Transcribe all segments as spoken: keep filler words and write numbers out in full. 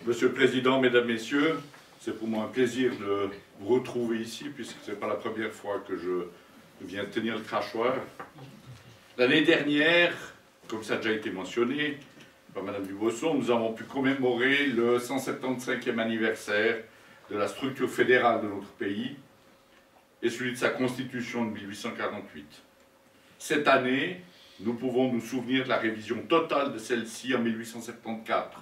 Monsieur le Président, Mesdames, Messieurs, c'est pour moi un plaisir de vous retrouver ici, puisque ce n'est pas la première fois que je viens tenir le crachoir. L'année dernière, comme ça a déjà été mentionné par Madame Dubosson, nous avons pu commémorer le cent septante-cinquième anniversaire de la structure fédérale de notre pays et celui de sa constitution de mille huit cent quarante-huit. Cette année, nous pouvons nous souvenir de la révision totale de celle-ci en mille huit cent soixante-quatorze.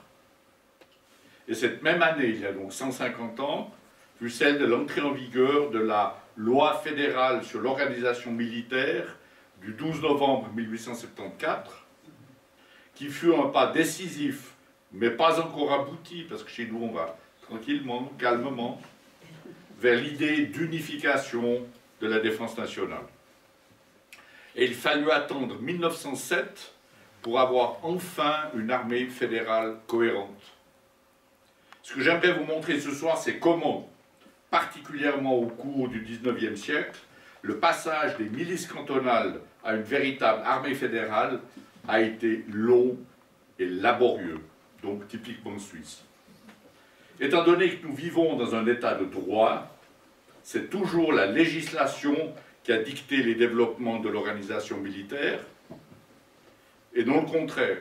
Et cette même année, il y a donc cent cinquante ans, fut celle de l'entrée en vigueur de la loi fédérale sur l'organisation militaire du douze novembre mille huit cent soixante-quatorze, qui fut un pas décisif, mais pas encore abouti, parce que chez nous on va tranquillement, calmement, vers l'idée d'unification de la défense nationale. Et il fallut attendre mille neuf cent sept pour avoir enfin une armée fédérale cohérente. Ce que j'aimerais vous montrer ce soir, c'est comment, particulièrement au cours du dix-neuvième siècle, le passage des milices cantonales à une véritable armée fédérale a été long et laborieux, donc typiquement suisse. Étant donné que nous vivons dans un état de droit, c'est toujours la législation qui a dicté les développements de l'organisation militaire, et non le contraire.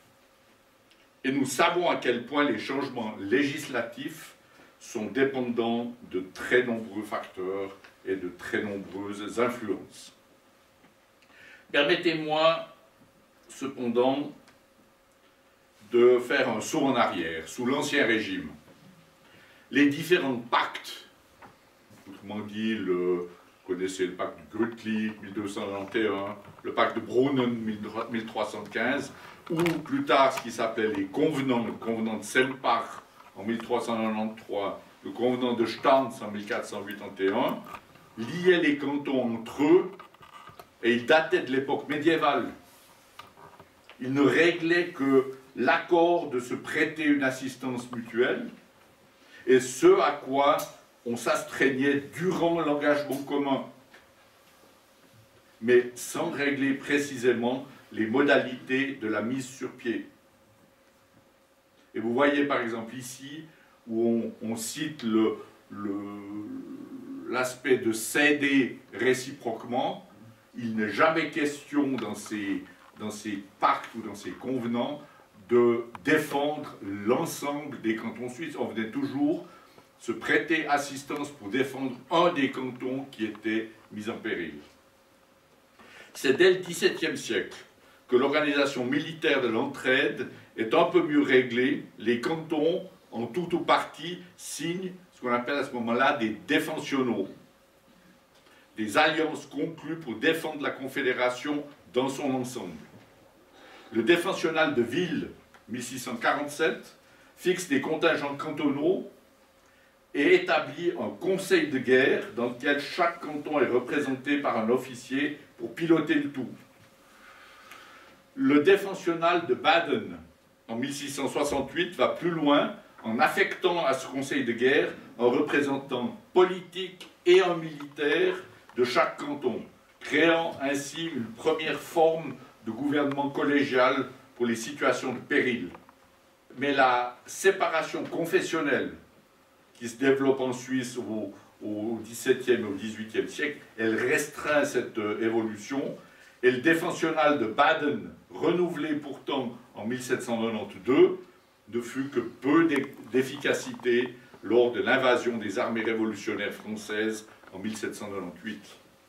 Et nous savons à quel point les changements législatifs sont dépendants de très nombreux facteurs et de très nombreuses influences. Permettez-moi cependant de faire un saut en arrière, sous l'Ancien Régime. Les différents pactes, autrement dit, le, vous connaissez le pacte de Grüttlich, mille deux cent quatre-vingt-onze, le pacte de Brunnen, mille trois cent quinze, ou plus tard ce qui s'appelait les convenants, le convenant de Sempach en mille trois cent quatre-vingt-treize, le convenant de Stanz en mille quatre cent quatre-vingt-onze, liaient les cantons entre eux et ils dataient de l'époque médiévale. Ils ne réglaient que l'accord de se prêter une assistance mutuelle et ce à quoi on s'astreignait durant l'engagement commun, mais sans régler précisément les modalités de la mise sur pied. Et vous voyez par exemple ici, où on, on cite l'aspect de s'aider réciproquement, il n'est jamais question dans ces, dans ces pactes ou dans ces convenants de défendre l'ensemble des cantons suisses. On venait toujours se prêter assistance pour défendre un des cantons qui était mis en péril. C'est dès le dix-septième siècle que l'organisation militaire de l'entraide est un peu mieux réglée. Les cantons, en tout ou partie, signent ce qu'on appelle à ce moment-là des défensionaux, des alliances conclues pour défendre la Confédération dans son ensemble. Le défensionnal de ville, mille six cent quarante-sept, fixe des contingents cantonaux et établit un conseil de guerre dans lequel chaque canton est représenté par un officier pour piloter le tout. Le défensionnal de Baden, en mille six cent soixante-huit, va plus loin en affectant à ce conseil de guerre un représentant politique et un militaire de chaque canton, créant ainsi une première forme de gouvernement collégial pour les situations de péril. Mais la séparation confessionnelle qui se développe en Suisse au, au dix-septième et au dix-huitième siècle, elle restreint cette euh, évolution, et le défensionnal de Baden, renouvelé pourtant en mille sept cent quatre-vingt-douze, ne fut que peu d'efficacité lors de l'invasion des armées révolutionnaires françaises en mille sept cent quatre-vingt-huit.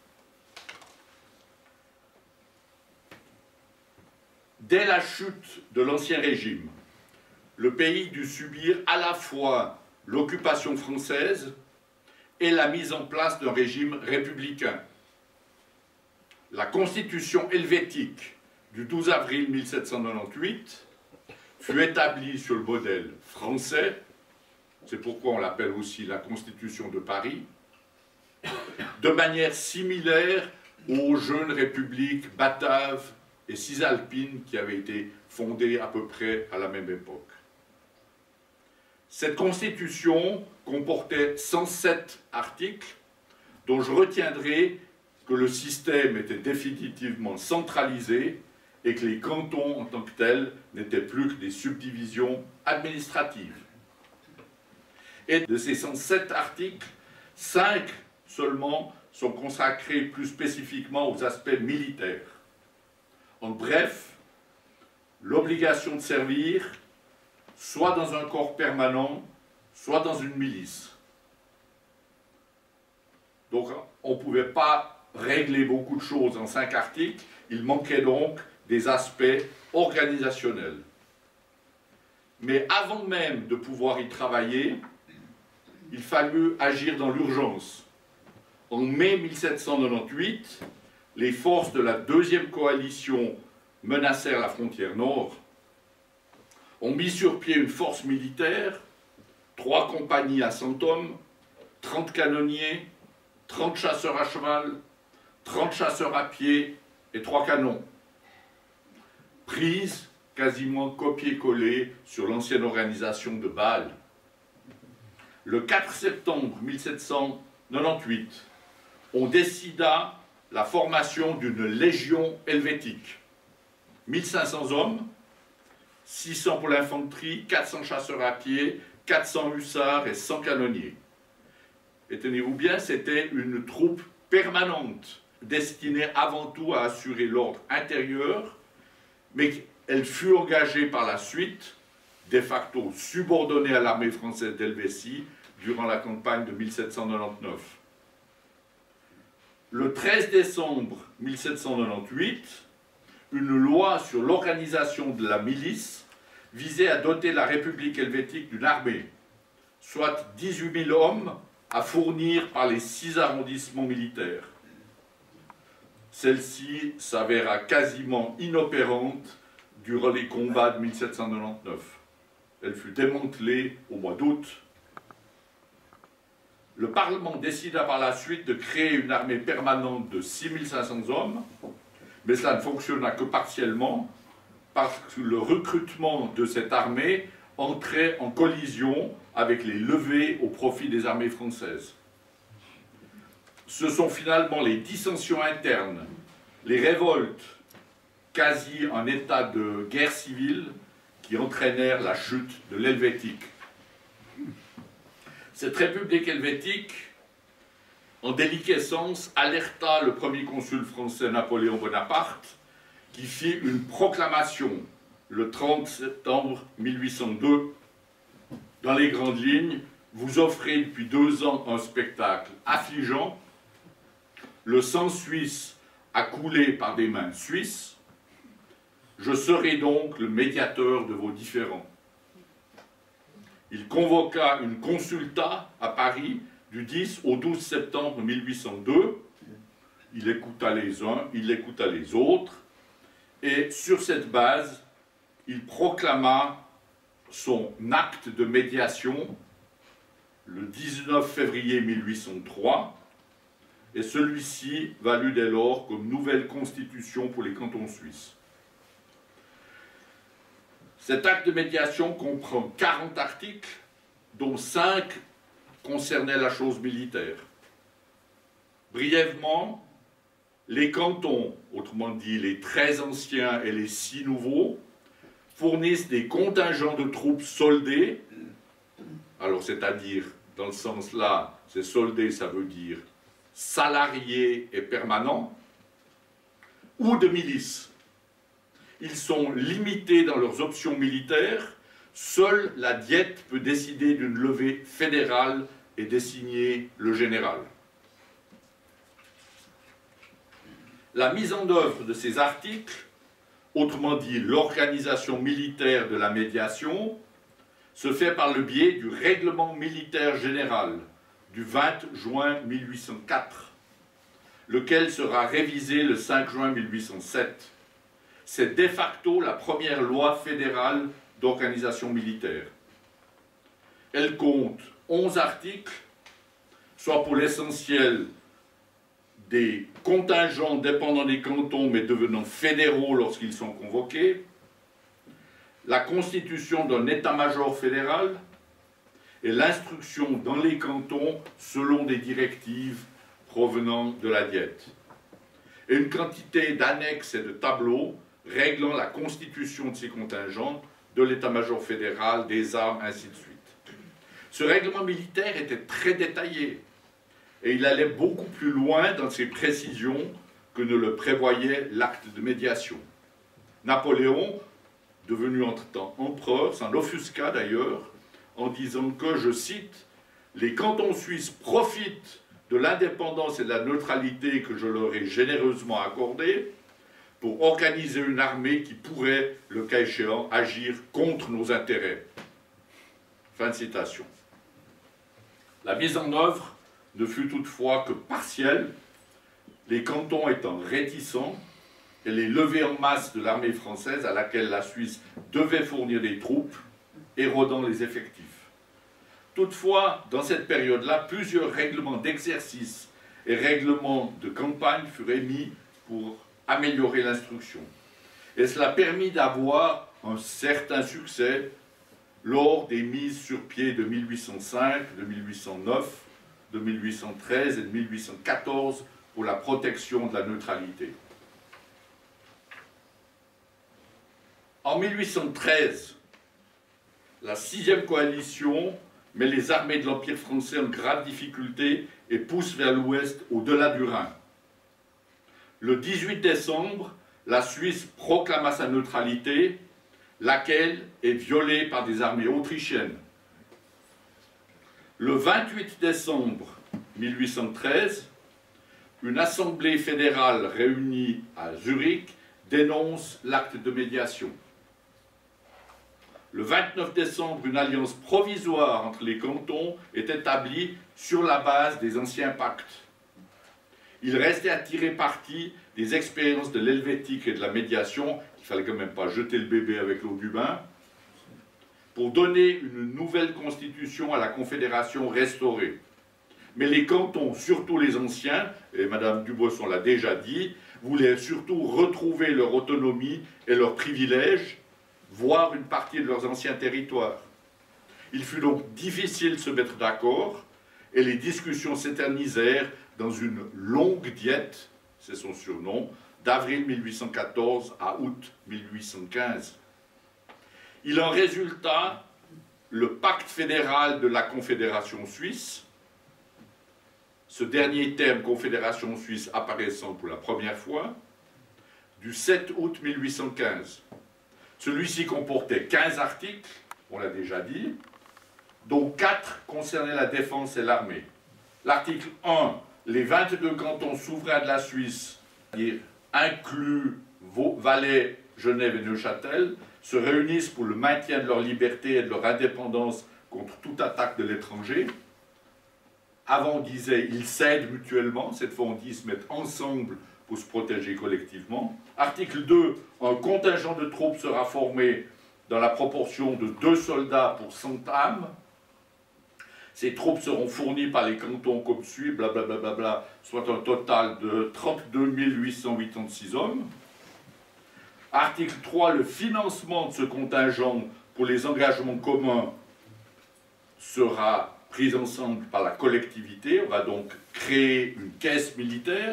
Dès la chute de l'Ancien Régime, le pays dut subir à la fois l'occupation française et la mise en place d'un régime républicain. La constitution helvétique du douze avril mille sept cent quatre-vingt-huit fut établie sur le modèle français, c'est pourquoi on l'appelle aussi la Constitution de Paris, de manière similaire aux jeunes républiques bataves et cisalpines qui avaient été fondées à peu près à la même époque. Cette constitution comportait cent sept articles, dont je retiendrai que le système était définitivement centralisé et que les cantons en tant que tels n'étaient plus que des subdivisions administratives. Et de ces cent sept articles, cinq seulement sont consacrés plus spécifiquement aux aspects militaires. En bref, l'obligation de servir, soit dans un corps permanent, soit dans une milice. Donc on ne pouvait pas régler beaucoup de choses en cinq articles, il manquait donc des aspects organisationnels. Mais avant même de pouvoir y travailler, il fallut agir dans l'urgence. En mai mille sept cent quatre-vingt-dix-huit, les forces de la deuxième coalition menacèrent la frontière nord, ont mis sur pied une force militaire, trois compagnies à cent hommes, trente canonniers, trente chasseurs à cheval, trente chasseurs à pied et trois canons. Prise quasiment copier-coller sur l'ancienne organisation de Bâle. Le quatre septembre mille sept cent quatre-vingt-dix-huit, on décida la formation d'une légion helvétique. mille cinq cents hommes, six cents pour l'infanterie, quatre cents chasseurs à pied, quatre cents hussards et cent canonniers. Et tenez-vous bien, c'était une troupe permanente, destinée avant tout à assurer l'ordre intérieur, mais elle fut engagée par la suite, de facto subordonnée à l'armée française d'Helvétie, durant la campagne de mille sept cent quatre-vingt-dix-neuf. Le treize décembre mille sept cent quatre-vingt-dix-huit, une loi sur l'organisation de la milice visait à doter la République helvétique d'une armée, soit dix-huit mille hommes à fournir par les six arrondissements militaires. Celle-ci s'avéra quasiment inopérante durant les combats de mille sept cent quatre-vingt-dix-neuf. Elle fut démantelée au mois d'août. Le Parlement décida par la suite de créer une armée permanente de six mille cinq cents hommes, mais cela ne fonctionna que partiellement, parce que le recrutement de cette armée entrait en collision avec les levées au profit des armées françaises. Ce sont finalement les dissensions internes, les révoltes, quasi en état de guerre civile, qui entraînèrent la chute de l'Helvétique. Cette république helvétique, en déliquescence, alerta le premier consul français Napoléon Bonaparte, qui fit une proclamation le trente septembre mille huit cent deux. Dans les grandes lignes, vous offrez depuis deux ans un spectacle affligeant. Le sang suisse a coulé par des mains suisses. Je serai donc le médiateur de vos différends. Il convoqua une consulta à Paris du dix au douze septembre mille huit cent deux. Il écouta les uns, il écouta les autres. Et sur cette base, il proclama son acte de médiation le dix-neuf février mille huit cent trois. Et celui-ci valut dès lors comme nouvelle constitution pour les cantons suisses. Cet acte de médiation comprend quarante articles, dont cinq concernaient la chose militaire. Brièvement, les cantons, autrement dit les très anciens et les six nouveaux, fournissent des contingents de troupes soldées, alors c'est-à-dire, dans le sens là, c'est soldé, ça veut dire salariés et permanents, ou de milices. Ils sont limités dans leurs options militaires. Seule la Diète peut décider d'une levée fédérale et désigner le général. La mise en œuvre de ces articles, autrement dit l'organisation militaire de la médiation, se fait par le biais du règlement militaire général du vingt juin mille huit cent quatre, lequel sera révisé le cinq juin mille huit cent sept. C'est de facto la première loi fédérale d'organisation militaire. Elle compte onze articles, soit pour l'essentiel des contingents dépendant des cantons mais devenant fédéraux lorsqu'ils sont convoqués, la constitution d'un état-major fédéral et l'instruction dans les cantons selon des directives provenant de la Diète. Et une quantité d'annexes et de tableaux réglant la constitution de ces contingents, de l'état-major fédéral, des armes, ainsi de suite. Ce règlement militaire était très détaillé et il allait beaucoup plus loin dans ses précisions que ne le prévoyait l'acte de médiation. Napoléon, devenu entre-temps empereur, s'en offusqua d'ailleurs en disant que, je cite, « Les cantons suisses profitent de l'indépendance et de la neutralité que je leur ai généreusement accordée pour organiser une armée qui pourrait, le cas échéant, agir contre nos intérêts. » Fin de citation. La mise en œuvre ne fut toutefois que partielle, les cantons étant réticents et les levées en masse de l'armée française à laquelle la Suisse devait fournir des troupes, érodant les effectifs. Toutefois, dans cette période-là, plusieurs règlements d'exercice et règlements de campagne furent émis pour améliorer l'instruction. Et cela permit d'avoir un certain succès lors des mises sur pied de mille huit cent cinq, de mille huit cent neuf, de mille huit cent treize et de mille huit cent quatorze pour la protection de la neutralité. En mille huit cent treize, la sixième coalition met les armées de l'Empire français en grave difficulté et pousse vers l'ouest, au-delà du Rhin. Le dix-huit décembre, la Suisse proclama sa neutralité, laquelle est violée par des armées autrichiennes. Le vingt-huit décembre mille huit cent treize, une assemblée fédérale réunie à Zurich dénonce l'acte de médiation. Le vingt-neuf décembre, une alliance provisoire entre les cantons est établie sur la base des anciens pactes. Il restait à tirer parti des expériences de l'helvétique et de la médiation, il ne fallait quand même pas jeter le bébé avec l'eau du bain, pour donner une nouvelle constitution à la Confédération restaurée. Mais les cantons, surtout les anciens, et Madame Dubuisson l'a déjà dit, voulaient surtout retrouver leur autonomie et leurs privilèges, voire une partie de leurs anciens territoires. Il fut donc difficile de se mettre d'accord, et les discussions s'éternisèrent dans une longue diète, c'est son surnom, d'avril mille huit cent quatorze à août mille huit cent quinze. Il en résulta le pacte fédéral de la Confédération suisse, ce dernier terme Confédération suisse apparaissant pour la première fois, du sept août mille huit cent quinze. Celui-ci comportait quinze articles, on l'a déjà dit, dont quatre concernaient la défense et l'armée. L'article un, les vingt-deux cantons souverains de la Suisse, c'est-à-dire inclus Valais, Genève et Neuchâtel, se réunissent pour le maintien de leur liberté et de leur indépendance contre toute attaque de l'étranger. Avant, on disait ils s'aident mutuellement, cette fois on dit ils se mettent ensemble pour se protéger collectivement. Article deux, un contingent de troupes sera formé dans la proportion de deux soldats pour cent âmes. Ces troupes seront fournies par les cantons comme suit, blablabla, bla, bla, bla, soit un total de trente-deux mille huit cent quatre-vingt-seize hommes. Article trois, le financement de ce contingent pour les engagements communs sera pris ensemble par la collectivité. On va donc créer une caisse militaire.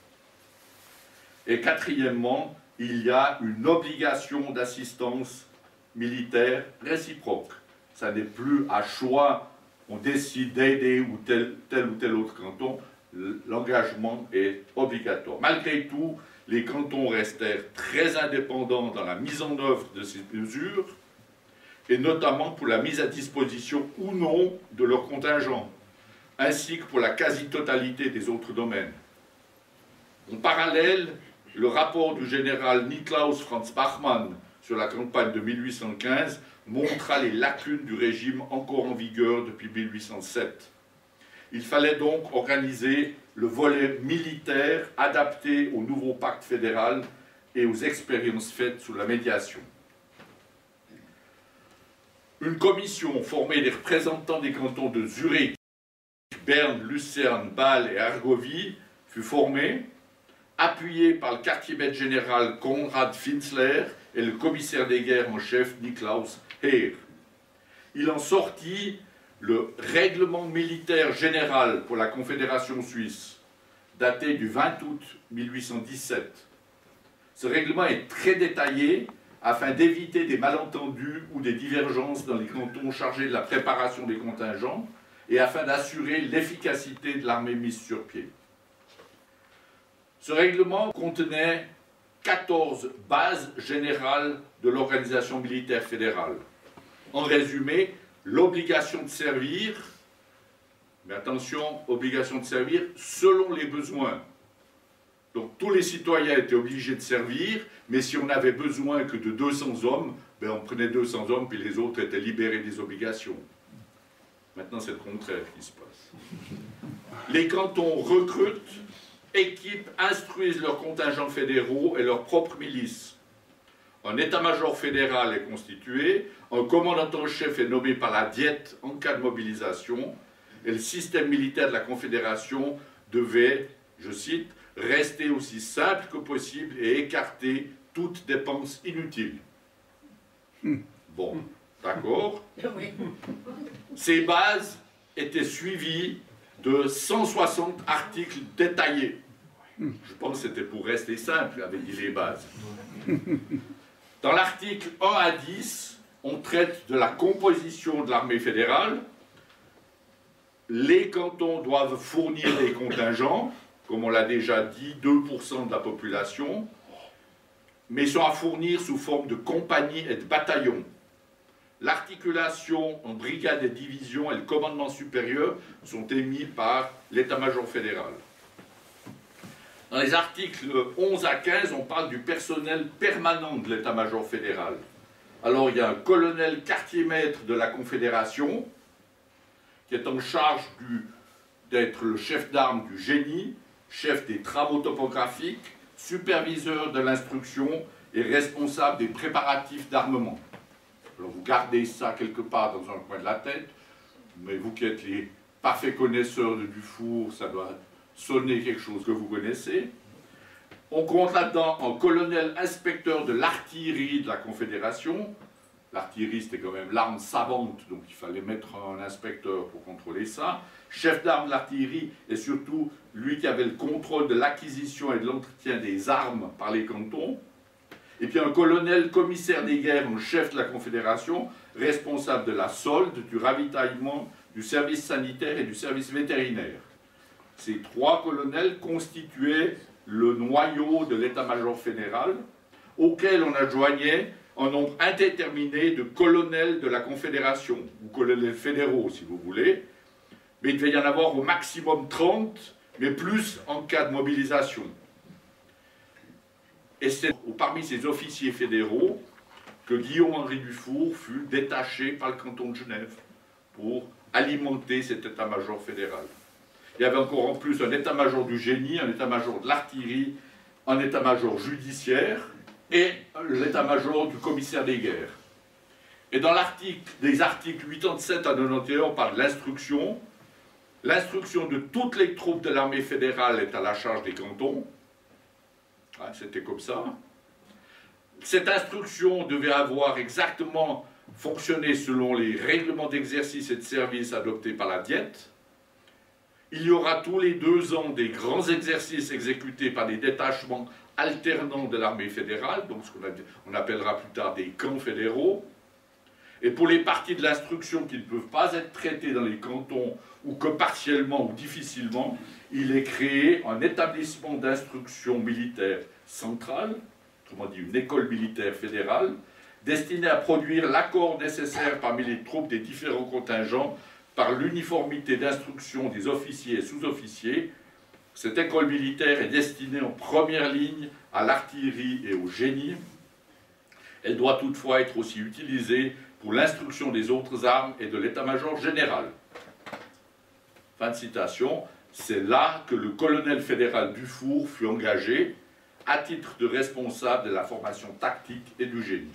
Et quatrièmement, il y a une obligation d'assistance militaire réciproque. Ça n'est plus à choix, on décide d'aider ou tel, tel ou tel autre canton, l'engagement est obligatoire. Malgré tout, les cantons restèrent très indépendants dans la mise en œuvre de ces mesures, et notamment pour la mise à disposition ou non de leur contingent, ainsi que pour la quasi-totalité des autres domaines. En parallèle, le rapport du général Niklaus Franz Bachmann sur la campagne de mille huit cent quinze montra les lacunes du régime encore en vigueur depuis mille huit cent sept. Il fallait donc organiser le volet militaire adapté au nouveau pacte fédéral et aux expériences faites sous la médiation. Une commission formée des représentants des cantons de Zurich, Berne, Lucerne, Bâle et Argovie fut formée, appuyée par le quartier-maître général Konrad Finzler et le commissaire des guerres en chef Niklaus Heer. Il en sortit le règlement militaire général pour la Confédération suisse, daté du vingt août mille huit cent dix-sept. Ce règlement est très détaillé afin d'éviter des malentendus ou des divergences dans les cantons chargés de la préparation des contingents et afin d'assurer l'efficacité de l'armée mise sur pied. Ce règlement contenait quatorze bases générales de l'organisation militaire fédérale. En résumé, l'obligation de servir, mais attention, obligation de servir selon les besoins. Donc tous les citoyens étaient obligés de servir, mais si on n'avait besoin que de deux cents hommes, ben on prenait deux cents hommes, puis les autres étaient libérés des obligations. Maintenant, c'est le contraire qui se passe. Les cantons recrutent, équipent, instruisent leurs contingents fédéraux et leurs propres milices. Un état-major fédéral est constitué, un commandant en chef est nommé par la diète en cas de mobilisation, et le système militaire de la Confédération devait, je cite, rester aussi simple que possible et écarter toute dépense inutile. Bon, d'accord. Ces bases étaient suivies de cent soixante articles détaillés. Je pense que c'était pour rester simple, avaient dit les bases. Dans l'article un à dix, on traite de la composition de l'armée fédérale. Les cantons doivent fournir des contingents, comme on l'a déjà dit, deux pour cent de la population, mais sont à fournir sous forme de compagnies et de bataillons. L'articulation en brigades et divisions et le commandement supérieur sont émis par l'état-major fédéral. Dans les articles onze à quinze, on parle du personnel permanent de l'état-major fédéral. Alors il y a un colonel quartier-maître de la Confédération, qui est en charge d'être le chef d'armes du génie, chef des travaux topographiques, superviseur de l'instruction et responsable des préparatifs d'armement. Alors vous gardez ça quelque part dans un coin de la tête, mais vous qui êtes les parfaits connaisseurs de Dufour, ça doit sonner quelque chose que vous connaissez. On compte là-dedans un colonel inspecteur de l'artillerie de la Confédération. L'artillerie, c'était quand même l'arme savante, donc il fallait mettre un inspecteur pour contrôler ça. Chef d'armes de l'artillerie, et surtout lui qui avait le contrôle de l'acquisition et de l'entretien des armes par les cantons. Et puis un colonel commissaire des guerres, un chef de la Confédération, responsable de la solde, du ravitaillement, du service sanitaire et du service vétérinaire. Ces trois colonels constituaient le noyau de l'état-major fédéral, auquel on adjoignait un nombre indéterminé de colonels de la Confédération, ou colonels fédéraux si vous voulez, mais il devait y en avoir au maximum trente, mais plus en cas de mobilisation. Et c'est parmi ces officiers fédéraux que Guillaume-Henri Dufour fut détaché par le canton de Genève pour alimenter cet état-major fédéral. Il y avait encore en plus un état-major du génie, un état-major de l'artillerie, un état-major judiciaire et l'état-major du commissaire des guerres. Et dans l'article, des articles quatre-vingt-dix-sept à quatre-vingt-onze, on parle de l'instruction. L'instruction de toutes les troupes de l'armée fédérale est à la charge des cantons. Ah, c'était comme ça. Cette instruction devait avoir exactement fonctionné selon les règlements d'exercice et de service adoptés par la diète. Il y aura tous les deux ans des grands exercices exécutés par des détachements alternants de l'armée fédérale, donc ce qu'on appellera plus tard des camps fédéraux. Et pour les parties de l'instruction qui ne peuvent pas être traitées dans les cantons, ou que partiellement ou difficilement, il est créé un établissement d'instruction militaire centrale, autrement dit une école militaire fédérale, destinée à produire l'accord nécessaire parmi les troupes des différents contingents par l'uniformité d'instruction des officiers et sous-officiers. Cette école militaire est destinée en première ligne à l'artillerie et au génie. Elle doit toutefois être aussi utilisée pour l'instruction des autres armes et de l'état-major général. Fin de citation. C'est là que le colonel fédéral Dufour fut engagé à titre de responsable de la formation tactique et du génie.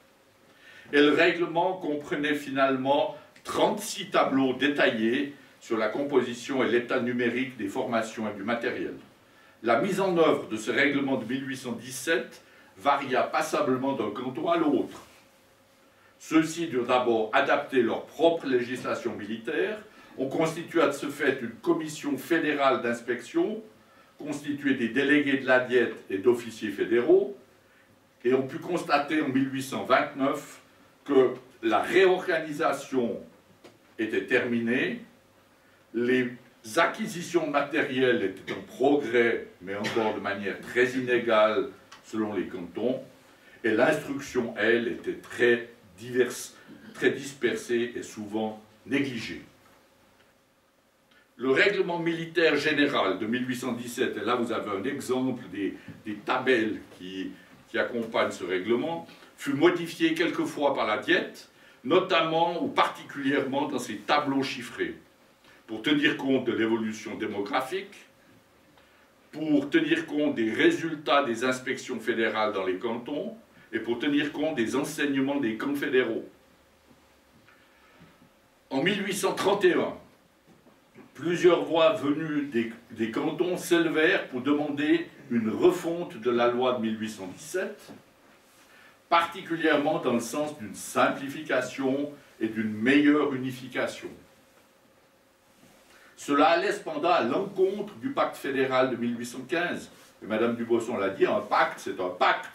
Et le règlement comprenait finalement trente-six tableaux détaillés sur la composition et l'état numérique des formations et du matériel. La mise en œuvre de ce règlement de mille huit cent dix-sept varia passablement d'un canton à l'autre. Ceux-ci durent d'abord adapter leur propre législation militaire. On constitua de ce fait une commission fédérale d'inspection, constituée des délégués de la diète et d'officiers fédéraux, et ont pu constater en mille huit cent vingt-neuf que la réorganisation était terminée, les acquisitions matérielles étaient en progrès, mais encore de manière très inégale selon les cantons, et l'instruction, elle, était très diverse, très dispersée et souvent négligée. Le règlement militaire général de mille huit cent dix-sept, et là vous avez un exemple des, des tabelles qui, qui accompagnent ce règlement, fut modifié quelquefois par la Diète, notamment ou particulièrement dans ces tableaux chiffrés, pour tenir compte de l'évolution démographique, pour tenir compte des résultats des inspections fédérales dans les cantons, et pour tenir compte des enseignements des camps fédéraux. En mille huit cent trente et un, plusieurs voix venues des, des cantons s'élevèrent pour demander une refonte de la loi de mille huit cent dix-sept, particulièrement dans le sens d'une simplification et d'une meilleure unification. Cela allait cependant à l'encontre du pacte fédéral de mille huit cent quinze. Et Madame Dubosson l'a dit, un pacte, c'est un pacte.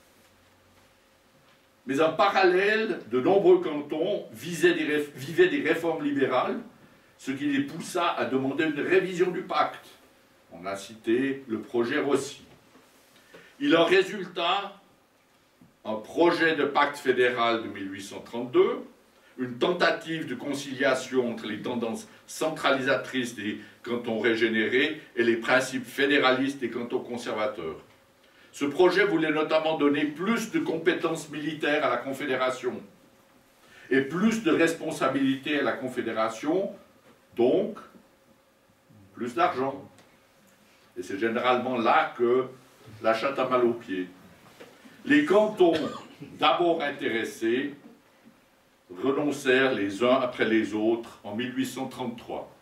Mais en parallèle, de nombreux cantons visaient des, vivaient des réformes libérales, ce qui les poussa à demander une révision du pacte. On a cité le projet Rossi. Il en résulta un projet de pacte fédéral de mille huit cent trente-deux, une tentative de conciliation entre les tendances centralisatrices des cantons régénérés et les principes fédéralistes des cantons conservateurs. Ce projet voulait notamment donner plus de compétences militaires à la Confédération et plus de responsabilités à la Confédération, donc plus d'argent. Et c'est généralement là que la chatte a mal aux pieds. Les cantons, d'abord intéressés, renoncèrent les uns après les autres en mille huit cent trente-trois.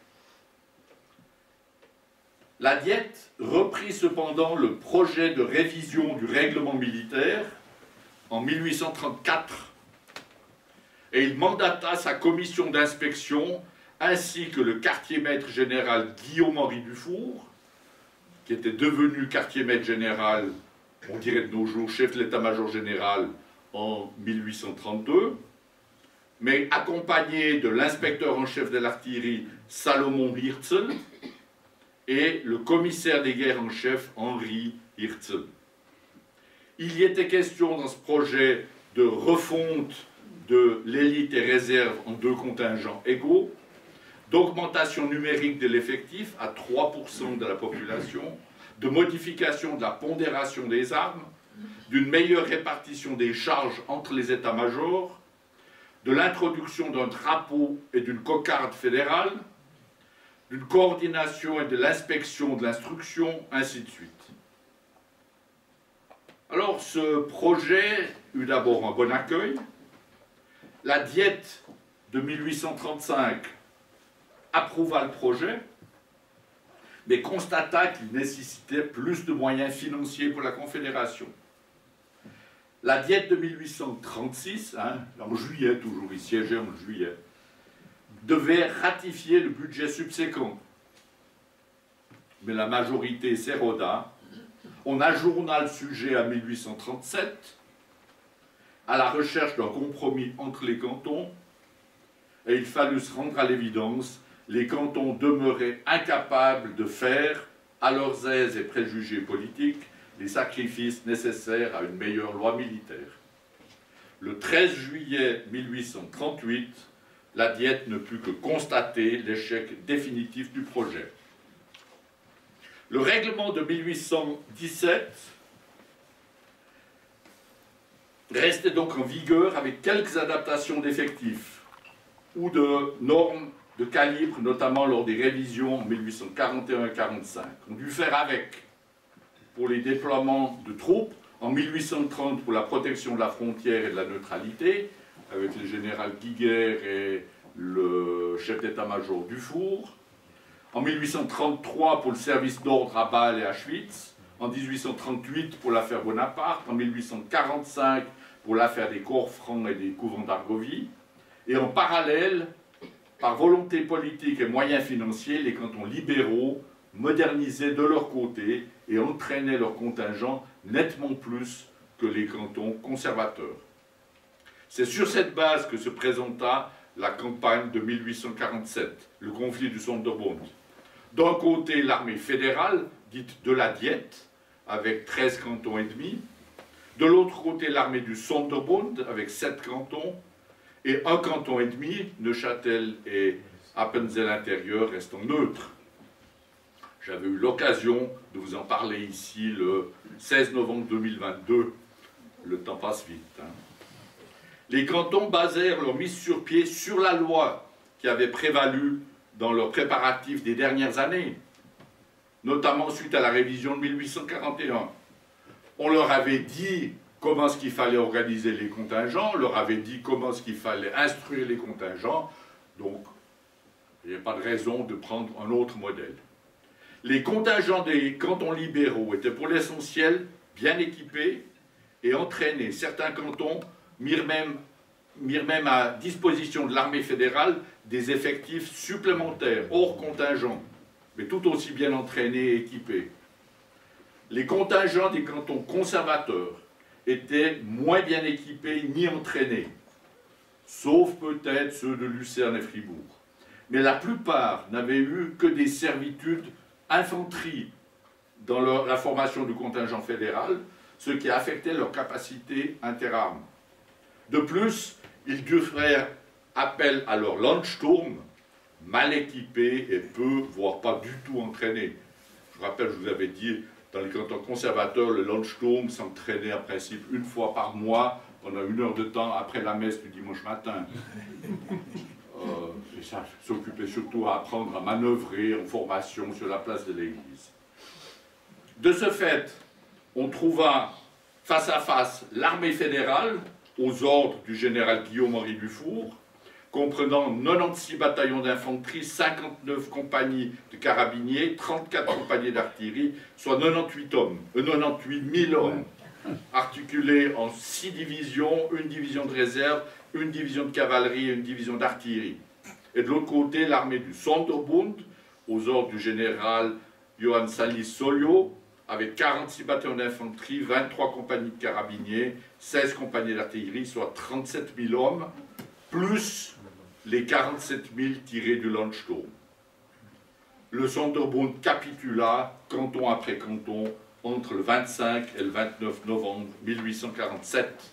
La Diète reprit cependant le projet de révision du règlement militaire en mille huit cent trente-quatre et il mandata sa commission d'inspection ainsi que le quartier-maître général Guillaume-Henri Dufour, qui était devenu quartier-maître général, on dirait de nos jours, chef de l'état-major général en mille huit cent trente-deux, mais accompagné de l'inspecteur en chef de l'artillerie Salomon Hirzel et le commissaire des guerres en chef Henri Hirzel. Il y était question dans ce projet de refonte de l'élite et réserve en deux contingents égaux, d'augmentation numérique de l'effectif à trois pour cent de la population, de modification de la pondération des armes, d'une meilleure répartition des charges entre les états-majors, de l'introduction d'un drapeau et d'une cocarde fédérale, d'une coordination et de l'inspection de l'instruction, ainsi de suite. Alors, ce projet eut d'abord un bon accueil. La Diète de mille huit cent trente-cinq approuva le projet, mais constata qu'il nécessitait plus de moyens financiers pour la Confédération. La Diète de mille huit cent trente-six, hein, en juillet toujours, il siégeait en juillet, devait ratifier le budget subséquent. Mais la majorité s'éroda. On ajourna le sujet à mille huit cent trente-sept, à la recherche d'un compromis entre les cantons, et il fallut se rendre à l'évidence, les cantons demeuraient incapables de faire, à leurs aises et préjugés politiques, les sacrifices nécessaires à une meilleure loi militaire. Le treize juillet mille huit cent trente-huit, la Diète ne put que constater l'échec définitif du projet. Le règlement de mille huit cent dix-sept restait donc en vigueur avec quelques adaptations d'effectifs ou de normes de calibre, notamment lors des révisions en mille huit cent quarante et un quarante-cinq. On dut faire avec pour les déploiements de troupes, en mille huit cent trente pour la protection de la frontière et de la neutralité, avec le général Guiguer et le chef d'état-major Dufour, en mille huit cent trente-trois pour le service d'ordre à Bâle et à Schwytz, en mille huit cent trente-huit pour l'affaire Bonaparte, en mille huit cent quarante-cinq pour l'affaire des corps francs et des couvents d'Argovie, et en parallèle, par volonté politique et moyens financiers, les cantons libéraux modernisaient de leur côté et entraînaient leur contingent nettement plus que les cantons conservateurs. C'est sur cette base que se présenta la campagne de mille huit cent quarante-sept, le conflit du Sonderbund. D'un côté, l'armée fédérale, dite de la Diète, avec treize cantons et demi. De l'autre côté, l'armée du Sonderbund, avec sept cantons. Et un canton et demi, Neuchâtel et Appenzell-Intérieur, restant neutres. J'avais eu l'occasion de vous en parler ici le seize novembre deux mille vingt-deux. Le temps passe vite. Hein. Les cantons basèrent leur mise sur pied sur la loi qui avait prévalu dans leurs préparatifs des dernières années, notamment suite à la révision de mille huit cent quarante et un. On leur avait dit comment est-ce qu'il fallait organiser les contingents, on leur avait dit comment est-ce qu'il fallait instruire les contingents, donc il n'y a pas de raison de prendre un autre modèle. Les contingents des cantons libéraux étaient pour l'essentiel bien équipés et entraînés. Certains cantons mirent même, mirent même à disposition de l'armée fédérale des effectifs supplémentaires, hors contingent, mais tout aussi bien entraînés et équipés. Les contingents des cantons conservateurs étaient moins bien équipés ni entraînés, sauf peut-être ceux de Lucerne et Fribourg. Mais la plupart n'avaient eu que des servitudes infanterie dans leur, la formation du contingent fédéral, ce qui affectait leur capacité interarmes. De plus, ils durent faire appel à leur Landsturm, mal équipés et peu, voire pas du tout entraînés. Je rappelle, je vous avais dit, dans les cantons conservateurs, le Landsturm s'entraînait en principe une fois par mois, pendant une heure de temps après la messe du dimanche matin. Euh, et ça s'occupait surtout à apprendre à manœuvrer en formation sur la place de l'église. De ce fait, on trouva face à face l'armée fédérale, aux ordres du général Guillaume-Henri Dufour, comprenant quatre-vingt-seize bataillons d'infanterie, cinquante-neuf compagnies de carabiniers, trente-quatre compagnies d'artillerie, soit quatre-vingt-dix-huit hommes, euh, quatre-vingt-dix-huit mille hommes, articulés en six divisions, une division de réserve, une division de cavalerie et une division d'artillerie. Et de l'autre côté, l'armée du Sonderbund, aux ordres du général Johann Salis Solio, avec quarante-six bataillons d'infanterie, vingt-trois compagnies de carabiniers, seize compagnies d'artillerie, soit trente-sept mille hommes, plus les quarante-sept mille tirés du Landsturm. Le Sonderbund capitula, canton après canton, entre le vingt-cinq et le vingt-neuf novembre mille huit cent quarante-sept.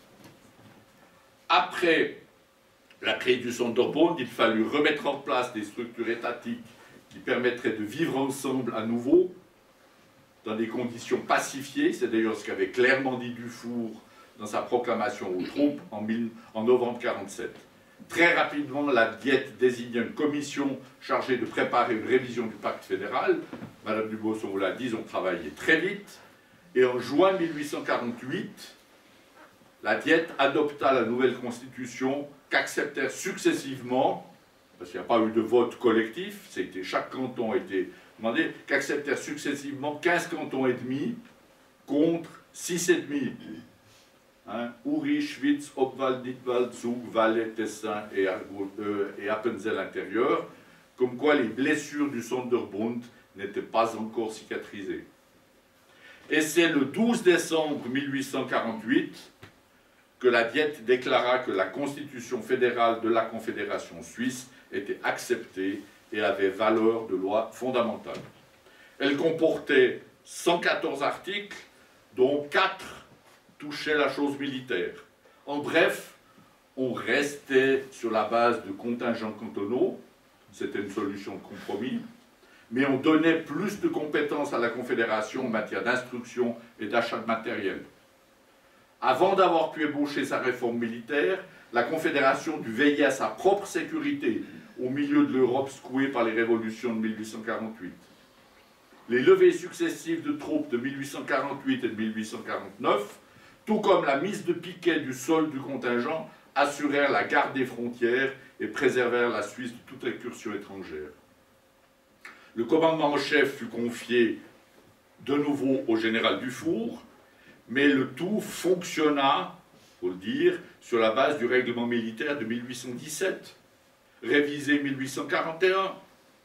Après la crise du Sonderbund, il fallut remettre en place des structures étatiques qui permettraient de vivre ensemble à nouveau, dans des conditions pacifiées. C'est d'ailleurs ce qu'avait clairement dit Dufour dans sa proclamation aux troupes en, en novembre mille neuf cent quarante-sept. Très rapidement, la Diète désigna une commission chargée de préparer une révision du pacte fédéral. Madame Dubos, on vous l'a dit, ils ont travaillé très vite. Et en juin mille huit cent quarante-huit, la Diète adopta la nouvelle constitution qu'acceptèrent successivement, parce qu'il n'y a pas eu de vote collectif, c'était chaque canton a été demandé, qu'acceptèrent successivement quinze cantons et demi contre six et demi. Hein, Uri, Schwyz, Obwald, Dietwald, Zug, Valais, Tessin et, euh, et Appenzell intérieur, comme quoi les blessures du Sonderbund n'étaient pas encore cicatrisées. Et c'est le douze décembre mille huit cent quarante-huit que la Diète déclara que la constitution fédérale de la Confédération suisse était acceptée et avait valeur de loi fondamentale. Elle comportait cent quatorze articles, dont quatre touchaient la chose militaire. En bref, on restait sur la base de contingents cantonaux, c'était une solution de compromis, mais on donnait plus de compétences à la Confédération en matière d'instruction et d'achat de matériel. Avant d'avoir pu ébaucher sa réforme militaire, la Confédération dut veiller à sa propre sécurité au milieu de l'Europe secouée par les révolutions de mille huit cent quarante-huit. Les levées successives de troupes de mille huit cent quarante-huit et de mille huit cent quarante-neuf, tout comme la mise de piquet du sol du contingent, assurèrent la garde des frontières et préservèrent la Suisse de toute incursion étrangère. Le commandement en chef fut confié de nouveau au général Dufour, mais le tout fonctionna, il faut le dire, sur la base du règlement militaire de mille huit cent dix-sept, révisé mille huit cent quarante et un.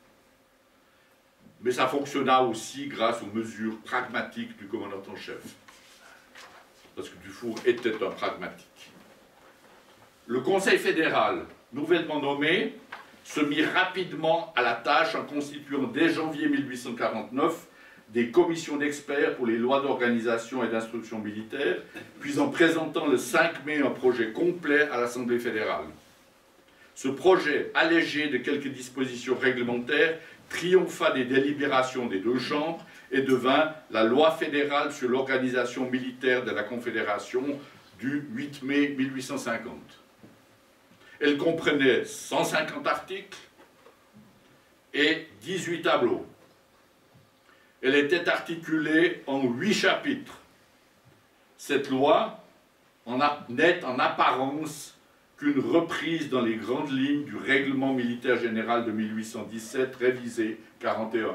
Mais ça fonctionna aussi grâce aux mesures pragmatiques du commandant en chef. Parce que Dufour était un pragmatique. Le Conseil fédéral, nouvellement nommé, se mit rapidement à la tâche en constituant dès janvier mille huit cent quarante-neuf des commissions d'experts pour les lois d'organisation et d'instruction militaire, puis en présentant le cinq mai un projet complet à l'Assemblée fédérale. Ce projet, allégé de quelques dispositions réglementaires, triompha des délibérations des deux chambres et devint la loi fédérale sur l'organisation militaire de la Confédération du huit mai mille huit cent cinquante. Elle comprenait cent cinquante articles et dix-huit tableaux. Elle était articulée en huit chapitres. Cette loi n'est en apparence qu'une reprise dans les grandes lignes du règlement militaire général de mille huit cent dix-sept, révisé quarante et un.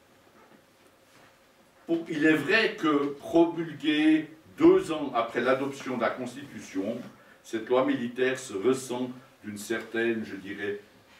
Pour, il est vrai que promulguée deux ans après l'adoption de la Constitution, cette loi militaire se ressent d'une certaine, je dirais,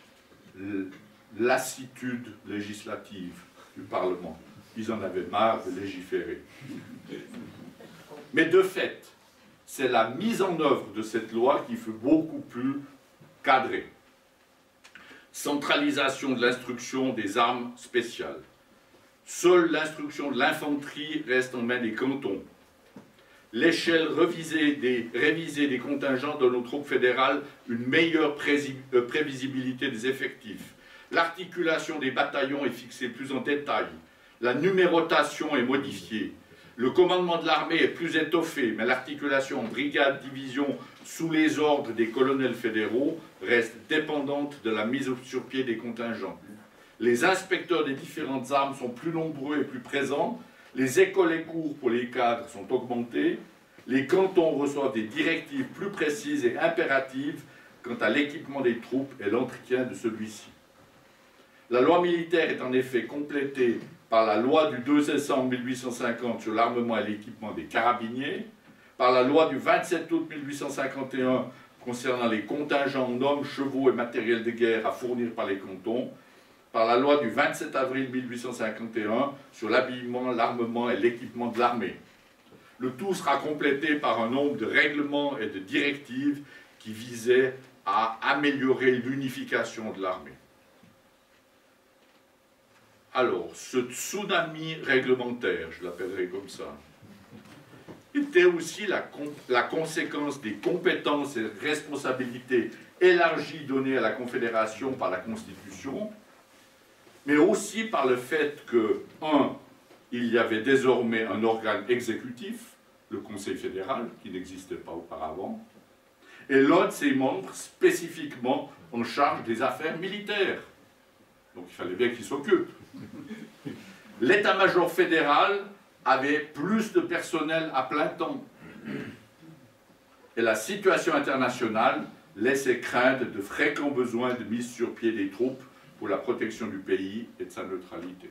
lassitude législative du Parlement. Ils en avaient marre de légiférer. Mais de fait, c'est la mise en œuvre de cette loi qui fut beaucoup plus cadrée. Centralisation de l'instruction des armes spéciales. Seule l'instruction de l'infanterie reste en main des cantons. L'échelle révisée des, révisée des contingents de nos troupes fédérales, une meilleure prévisibilité des effectifs. L'articulation des bataillons est fixée plus en détail. La numérotation est modifiée. Le commandement de l'armée est plus étoffé, mais l'articulation brigade, division sous les ordres des colonels fédéraux reste dépendante de la mise sur pied des contingents. Les inspecteurs des différentes armes sont plus nombreux et plus présents. Les écoles et cours pour les cadres sont augmentés. Les cantons reçoivent des directives plus précises et impératives quant à l'équipement des troupes et l'entretien de celui-ci. La loi militaire est en effet complétée par la loi du deux décembre mille huit cent cinquante sur l'armement et l'équipement des carabiniers, par la loi du vingt-sept août mille huit cent cinquante et un concernant les contingents en hommes, chevaux et matériel de guerre à fournir par les cantons, par la loi du vingt-sept avril mille huit cent cinquante et un sur l'habillement, l'armement et l'équipement de l'armée. Le tout sera complété par un nombre de règlements et de directives qui visaient à améliorer l'unification de l'armée. Alors, ce tsunami réglementaire, je l'appellerai comme ça, était aussi la, la conséquence des compétences et responsabilités élargies données à la Confédération par la Constitution, mais aussi par le fait que, un, il y avait désormais un organe exécutif, le Conseil fédéral, qui n'existait pas auparavant, et l'un de ses membres spécifiquement en charge des affaires militaires. Donc il fallait bien qu'il s'occupe. L'état-major fédéral avait plus de personnel à plein temps. Et la situation internationale laissait craindre de fréquents besoins de mise sur pied des troupes pour la protection du pays et de sa neutralité.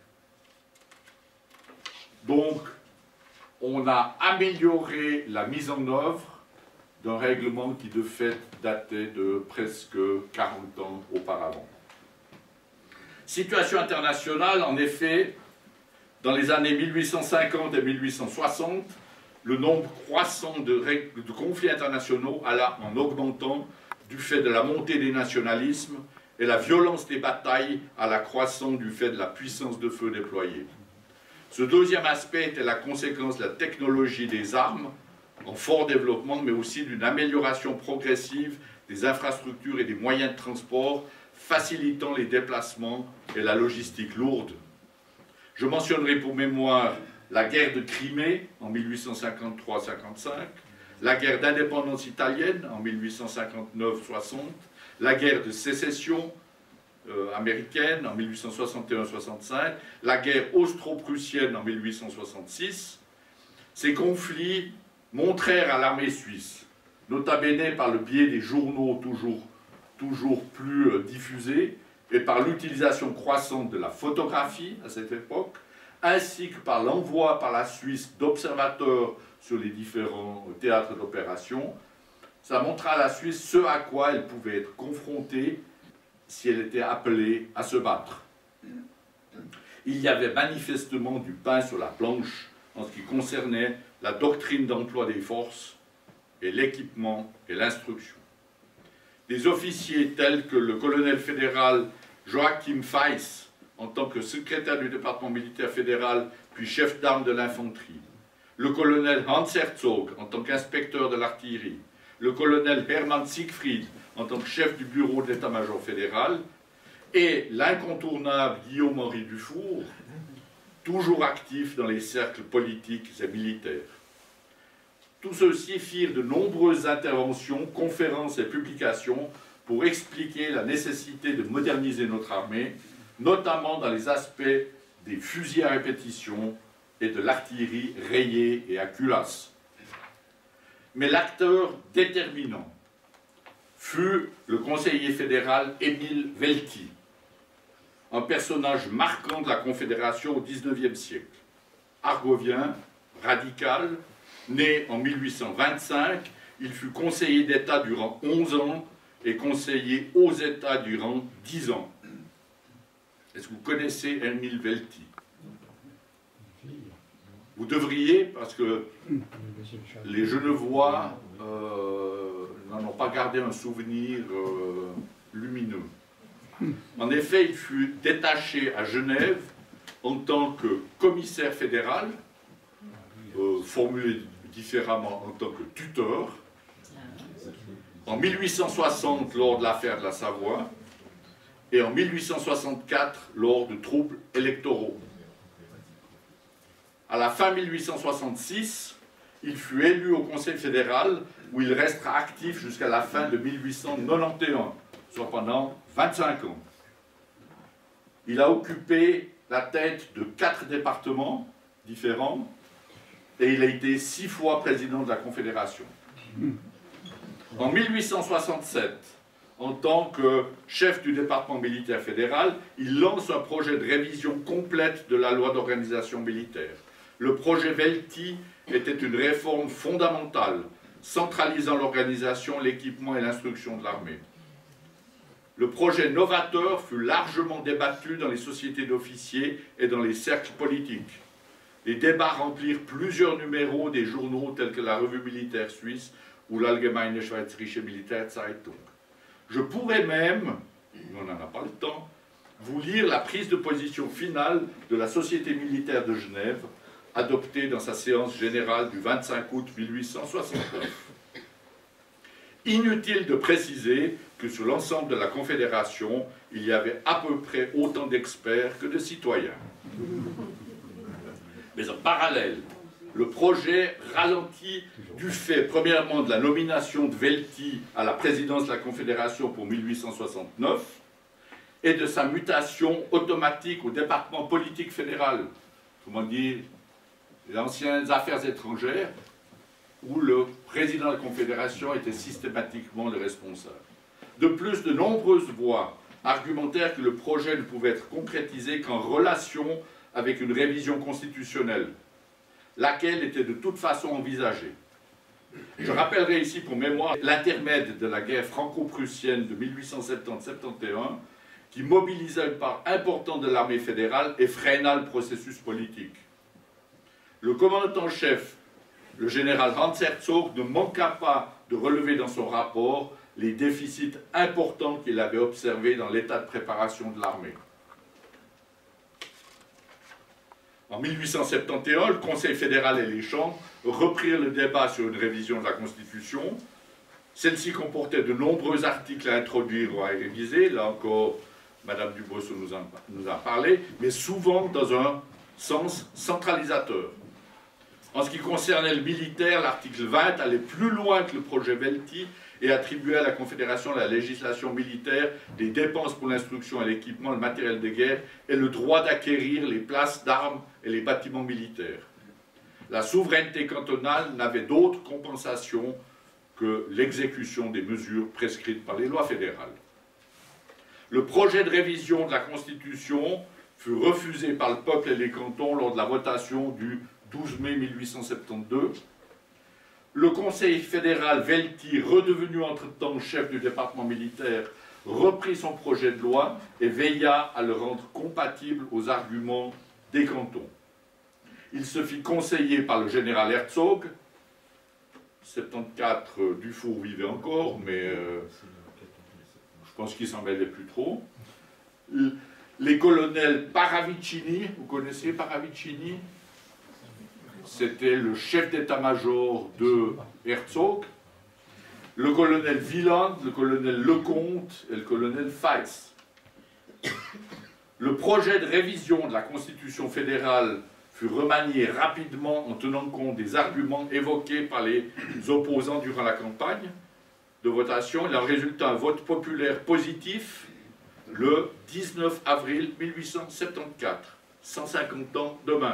Donc, on a amélioré la mise en œuvre d'un règlement qui de fait datait de presque quarante ans auparavant. Situation internationale, en effet, dans les années mille huit cent cinquante et mille huit cent soixante, le nombre croissant de, de conflits internationaux alla en augmentant du fait de la montée des nationalismes et la violence des batailles alla croissant du fait de la puissance de feu déployée. Ce deuxième aspect était la conséquence de la technologie des armes, en fort développement, mais aussi d'une amélioration progressive des infrastructures et des moyens de transport, facilitant les déplacements et la logistique lourde. Je mentionnerai pour mémoire la guerre de Crimée en mille huit cent cinquante-trois cinquante-cinq, la guerre d'indépendance italienne en mille huit cent cinquante-neuf soixante, la guerre de sécession euh, américaine en mille huit cent soixante et un soixante-cinq, la guerre austro-prussienne en mille huit cent soixante-six. Ces conflits montrèrent à l'armée suisse, nota bene par le biais des journaux toujours, toujours plus euh, diffusés, et par l'utilisation croissante de la photographie à cette époque, ainsi que par l'envoi par la Suisse d'observateurs sur les différents théâtres d'opération, ça montra à la Suisse ce à quoi elle pouvait être confrontée si elle était appelée à se battre. Il y avait manifestement du pain sur la planche en ce qui concernait la doctrine d'emploi des forces et l'équipement et l'instruction. Des officiers tels que le colonel fédéral Joachim Feiss, en tant que secrétaire du département militaire fédéral, puis chef d'armes de l'infanterie, le colonel Hans Herzog, en tant qu'inspecteur de l'artillerie, le colonel Hermann Siegfried, en tant que chef du bureau de l'état-major fédéral, et l'incontournable Guillaume-Henri Dufour, toujours actif dans les cercles politiques et militaires. Tous ceux-ci firent de nombreuses interventions, conférences et publications pour expliquer la nécessité de moderniser notre armée, notamment dans les aspects des fusils à répétition et de l'artillerie rayée et à culasse. Mais l'acteur déterminant fut le conseiller fédéral Émile Welti, un personnage marquant de la Confédération au dix-neuvième siècle. Argovien, radical, né en mille huit cent vingt-cinq, il fut conseiller d'État durant onze ans et conseiller aux États durant dix ans. Est-ce que vous connaissez Émile Welti? Vous devriez, parce que les Genevois euh, n'en ont pas gardé un souvenir euh, lumineux. En effet, il fut détaché à Genève en tant que commissaire fédéral, euh, formulé différemment en tant que tuteur, en mille huit cent soixante lors de l'affaire de la Savoie et en mille huit cent soixante-quatre lors de troubles électoraux. À la fin mille huit cent soixante-six, il fut élu au Conseil fédéral où il restera actif jusqu'à la fin de mille huit cent quatre-vingt-onze, soit pendant vingt-cinq ans. Il a occupé la tête de quatre départements différents et il a été six fois président de la Confédération. En mille huit cent soixante-sept, en tant que chef du département militaire fédéral, il lance un projet de révision complète de la loi d'organisation militaire. Le projet Welti était une réforme fondamentale, centralisant l'organisation, l'équipement et l'instruction de l'armée. Le projet novateur fut largement débattu dans les sociétés d'officiers et dans les cercles politiques. Les débats remplirent plusieurs numéros des journaux tels que la Revue militaire suisse ou l'Allgemeine Schweizerische Militärzeitung. Je pourrais même, mais on n'en a pas le temps, vous lire la prise de position finale de la Société militaire de Genève, adoptée dans sa séance générale du vingt-cinq août mille huit cent soixante-neuf. Inutile de préciser que sur l'ensemble de la Confédération, il y avait à peu près autant d'experts que de citoyens. Mais en parallèle, le projet ralentit du fait, premièrement, de la nomination de Welti à la présidence de la Confédération pour mille huit cent soixante-neuf et de sa mutation automatique au département politique fédéral, comment dire, les anciennes affaires étrangères, où le président de la Confédération était systématiquement le responsable. De plus, de nombreuses voix argumentèrent que le projet ne pouvait être concrétisé qu'en relation avec une révision constitutionnelle, laquelle était de toute façon envisagée. Je rappellerai ici pour mémoire l'intermède de la guerre franco-prussienne de mille huit cent soixante-dix soixante et onze, qui mobilisa une part importante de l'armée fédérale et freina le processus politique. Le commandant en chef, le général Hans Herzog, ne manqua pas de relever dans son rapport les déficits importants qu'il avait observés dans l'état de préparation de l'armée. En mille huit cent soixante et onze, le Conseil fédéral et les chambres reprirent le débat sur une révision de la Constitution. Celle-ci comportait de nombreux articles à introduire ou à réviser. Là encore, Madame Dubrosseau nous en, nous a parlé, mais souvent dans un sens centralisateur. En ce qui concernait le militaire, l'article vingt allait plus loin que le projet Welti et attribuait à la Confédération la législation militaire, les dépenses pour l'instruction et l'équipement, le matériel de guerre et le droit d'acquérir les places d'armes et les bâtiments militaires. La souveraineté cantonale n'avait d'autre compensation que l'exécution des mesures prescrites par les lois fédérales. Le projet de révision de la Constitution fut refusé par le peuple et les cantons lors de la votation du douze mai mille huit cent soixante-douze. Le Conseil fédéral Welti, redevenu entre-temps chef du département militaire, reprit son projet de loi et veilla à le rendre compatible aux arguments des cantons. Il se fit conseiller par le général Herzog. soixante-quatorze, euh, Dufour vivait encore, mais euh, je pense qu'il s'en mêlait plus trop. Les colonels Paravicini, vous connaissez Paravicini? C'était le chef d'état-major de Herzog. Le colonel Wieland, le colonel Lecomte et le colonel Feiss. Le projet de révision de la Constitution fédérale fut remanié rapidement en tenant compte des arguments évoqués par les opposants durant la campagne de votation. Il en résulta un vote populaire positif le dix-neuf avril mille huit cent soixante-quatorze, cent cinquante ans demain.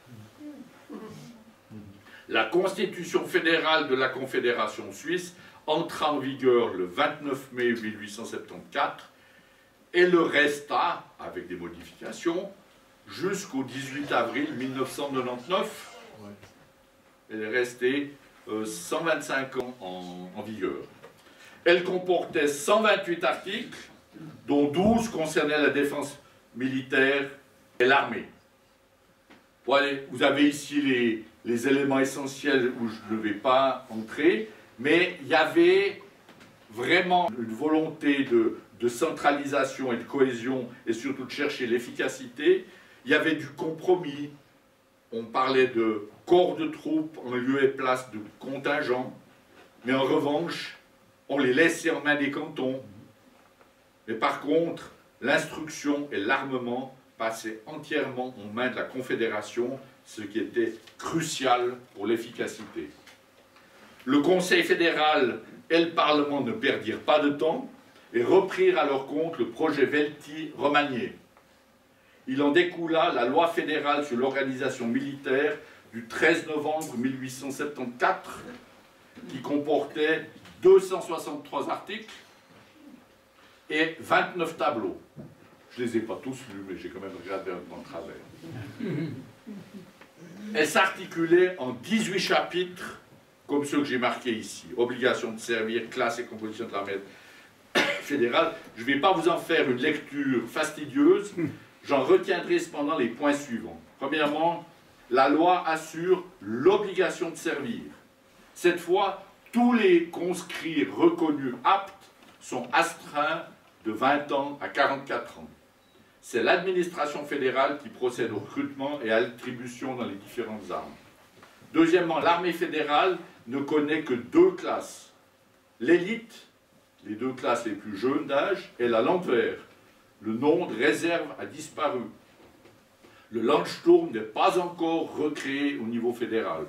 La Constitution fédérale de la Confédération suisse entra en vigueur le vingt-neuf mai mille huit cent soixante-quatorze et le resta, avec des modifications, jusqu'au dix-huit avril mille neuf cent quatre-vingt-dix-neuf. Elle est restée euh, cent vingt-cinq ans en, en vigueur. Elle comportait cent vingt-huit articles, dont douze concernaient la défense militaire et l'armée. Voilà, vous avez ici les, les éléments essentiels où je ne vais pas entrer, mais il y avait vraiment une volonté de, de centralisation et de cohésion, et surtout de chercher l'efficacité. Il y avait du compromis. On parlait de corps de troupes en lieu et place de contingents, mais en revanche, on les laissait en main des cantons. Mais par contre, l'instruction et l'armement passaient entièrement en main de la Confédération, ce qui était crucial pour l'efficacité. Le Conseil fédéral et le Parlement ne perdirent pas de temps et reprirent à leur compte le projet Velti remanié. Il en découla la loi fédérale sur l'organisation militaire du treize novembre mille huit cent soixante-quatorze, qui comportait deux cent soixante-trois articles et vingt-neuf tableaux. Je ne les ai pas tous lus, mais j'ai quand même regardé un peu en travers. Elle s'articulait en dix-huit chapitres, comme ceux que j'ai marqués ici. Obligation de servir, classe et composition de l'armée fédérale. Je ne vais pas vous en faire une lecture fastidieuse, j'en retiendrai cependant les points suivants. Premièrement, la loi assure l'obligation de servir. Cette fois, tous les conscrits reconnus aptes sont astreints de vingt ans à quarante-quatre ans. C'est l'administration fédérale qui procède au recrutement et à l'attribution dans les différentes armes. Deuxièmement, l'armée fédérale ne connaît que deux classes. L'élite, les deux classes les plus jeunes d'âge, et la Landwehr. Le nom de réserve a disparu. Le Landsturm n'est pas encore recréé au niveau fédéral.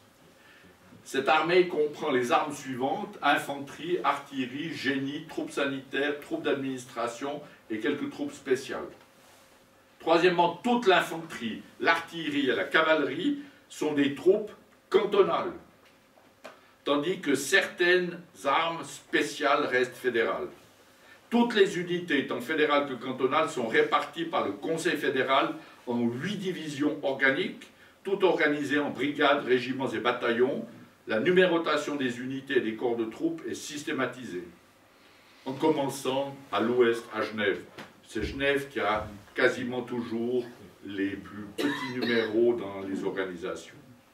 Cette armée comprend les armes suivantes: infanterie, artillerie, génie, troupes sanitaires, troupes d'administration et quelques troupes spéciales. Troisièmement, toute l'infanterie, l'artillerie et la cavalerie sont des troupes cantonales, tandis que certaines armes spéciales restent fédérales. Toutes les unités, tant fédérales que cantonales, sont réparties par le Conseil fédéral en huit divisions organiques, toutes organisées en brigades, régiments et bataillons. La numérotation des unités et des corps de troupes est systématisée, en commençant à l'ouest, à Genève. C'est Genève qui a quasiment toujours les plus petits numéros dans les organisations.